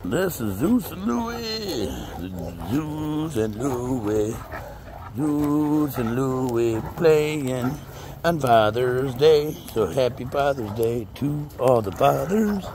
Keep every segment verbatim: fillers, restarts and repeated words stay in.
This is Zeus and Louie. Zeus and Louie. Zeus and Louie playing on Father's Day. So happy Father's Day to all the fathers.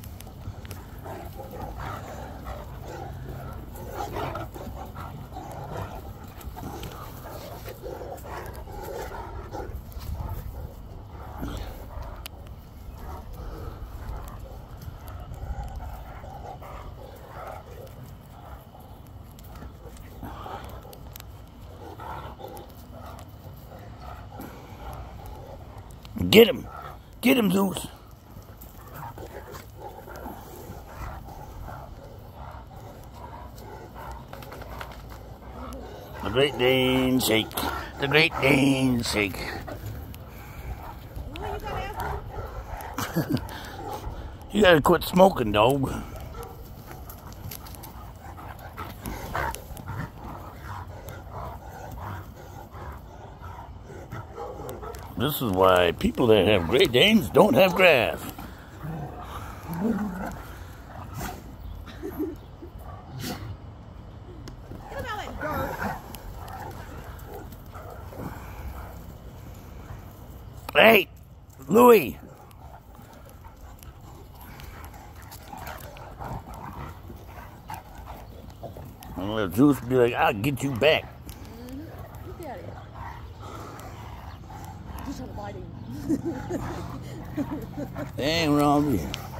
Get him! Get him, Zeus! The Great Dane shake. The Great Dane shake. You gotta quit smoking, dog. This is why people that have Great Danes don't have grass. Hey, Louie. I'm gonna let Zeus be like, I'll get you back. Mm-hmm. Look at it. Just trying to bite him. Ain't wrong with you.